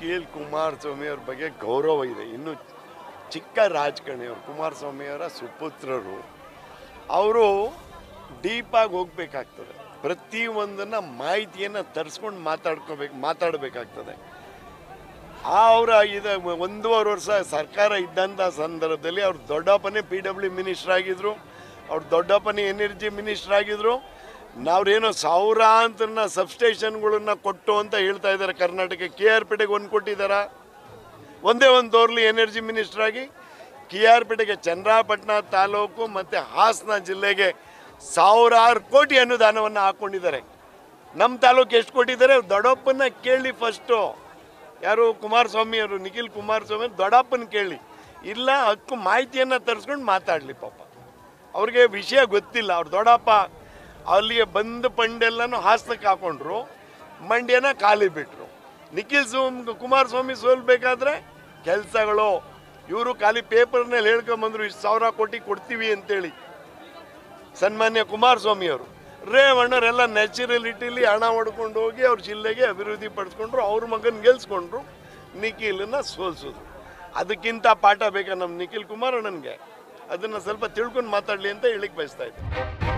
ನಿಖಿಲ್ ಕುಮಾರಸ್ವಾಮಿ ಅವ್ರ ಬಗ್ಗೆ ಗೌರವ ಇದೆ. ಇನ್ನು ಚಿಕ್ಕ ರಾಜಕಾರಣಿಯವರು, ಕುಮಾರಸ್ವಾಮಿಯವರ ಸುಪುತ್ರರು, ಅವರು ಡೀಪಾಗಿ ಹೋಗ್ಬೇಕಾಗ್ತದೆ. ಪ್ರತಿಯೊಂದನ್ನು ಮಾಹಿತಿಯನ್ನು ತರಿಸ್ಕೊಂಡು ಮಾತಾಡಬೇಕಾಗ್ತದೆ. ಅವರ ಇದು 1.5 ವರ್ಷ ಸರ್ಕಾರ ಇದ್ದಂಥ ಸಂದರ್ಭದಲ್ಲಿ ಅವ್ರ ದೊಡ್ಡಪ್ಪನೇ PW ಮಿನಿಸ್ಟರ್ ಆಗಿದ್ರು, ಅವ್ರ ದೊಡ್ಡಪ್ಪನೇ ಎನರ್ಜಿ ಮಿನಿಸ್ಟರ್ ಆಗಿದ್ರು. ನಾವ್ರೇನೋ ಸಾವಿರಾಂತರ ಸಬ್ಸ್ಟೇಷನ್ಗಳನ್ನ ಕೊಟ್ಟು ಅಂತ ಹೇಳ್ತಾ ಇದ್ದಾರೆ. ಕರ್ನಾಟಕ KR ಪೇಟೆಗೆ 1 ಕೊಟ್ಟಿದ್ದಾರಾ? ಒಂದೇ ಒಂದು ತೋರ್ಲಿ ಎನರ್ಜಿ ಮಿನಿಸ್ಟರ್ ಆಗಿ. KR ಪೇಟೆಗೆ ಚನ್ನರಾಯಪಟ್ಟಣ ತಾಲೂಕು ಮತ್ತು ಹಾಸನ ಜಿಲ್ಲೆಗೆ ಸಾವಿರಾರು ಕೋಟಿ ಅನುದಾನವನ್ನು ಹಾಕ್ಕೊಂಡಿದ್ದಾರೆ. ನಮ್ಮ ತಾಲೂಕು ಎಷ್ಟು ಕೊಟ್ಟಿದ್ದಾರೆ ದೊಡ್ಡಪ್ಪನ ಕೇಳಿ. ಫಸ್ಟು ಯಾರು ಕುಮಾರಸ್ವಾಮಿ ಅವರು, ನಿಖಿಲ್ ಕುಮಾರಸ್ವಾಮಿ ದೊಡ್ಡಪ್ಪನ ಕೇಳಿ. ಇಲ್ಲ ಹಕ್ಕು ಮಾಹಿತಿಯನ್ನು ತರಿಸ್ಕೊಂಡು ಮಾತಾಡಲಿ. ಪಾಪ ಅವ್ರಿಗೆ ವಿಷಯ ಗೊತ್ತಿಲ್ಲ. ಅವ್ರು ದೊಡ್ಡಪ್ಪ ಅಲ್ಲಿಗೆ ಬಂದು ಪಂಡೆಲ್ಲನೂ ಹಾಸನಕ್ಕೆ ಹಾಕೊಂಡ್ರು, ಮಂಡ್ಯನ ಖಾಲಿ ಬಿಟ್ಟರು. ನಿಖಿಲ್ ಕುಮಾರಸ್ವಾಮಿ ಸೋಲ್ಬೇಕಾದ್ರೆ ಕೆಲಸಗಳು ಇವರು ಖಾಲಿ ಪೇಪರ್ನಲ್ಲಿ ಹೇಳ್ಕೊಂಬಂದ್ರು, ಇಷ್ಟು 1000 ಕೋಟಿ ಕೊಡ್ತೀವಿ ಅಂತೇಳಿ. ಸನ್ಮಾನ್ಯ ಕುಮಾರಸ್ವಾಮಿ ಅವರು, ರೇವಣ್ಣರೆಲ್ಲ ನ್ಯಾಚುರಲಿಟಿಲಿ ಹಣ ಹೊಡ್ಕೊಂಡು ಹೋಗಿ ಅವ್ರ ಜಿಲ್ಲೆಗೆ ಅಭಿವೃದ್ಧಿ ಪಡಿಸ್ಕೊಂಡ್ರು, ಅವ್ರ ಮಗನ ಗೆಲ್ಸ್ಕೊಂಡ್ರು, ನಿಖಿಲನ್ನ ಸೋಲ್ಸಿದ್ರು. ಅದಕ್ಕಿಂತ ಪಾಠ ಬೇಕಾ ನಮ್ಮ ನಿಖಿಲ್ ಕುಮಾರಣ್ಣನಿಗೆ? ಅದನ್ನು ಸ್ವಲ್ಪ ತಿಳ್ಕೊಂಡು ಮಾತಾಡಲಿ ಅಂತ ಹೇಳಿಕ್ಕೆ ಬಯಸ್ತಾ ಇದ್ದೆ.